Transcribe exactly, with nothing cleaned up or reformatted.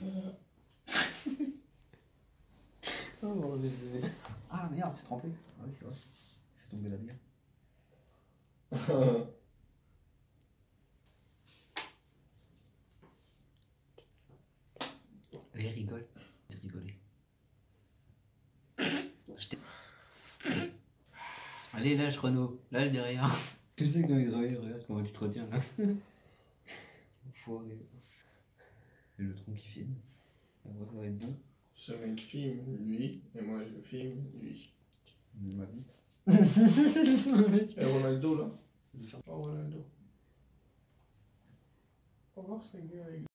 Oh, bordel. Ah merde, c'est trempé. Ah oui, c'est vrai. Je fais tomber la bière. Allez, rigole. J'ai rigolé. Allez, lâche Renaud. Lâche derrière. Tu sais que t'as envie de revenir, regarde comment tu te retiens là. Enfoiré. Et le tronc qui filme. Ça va être bon. Ce mec filme lui, et moi je filme lui. Ma bite. Et Ronaldo là. Oh Ronaldo. On va voir sa gueule avec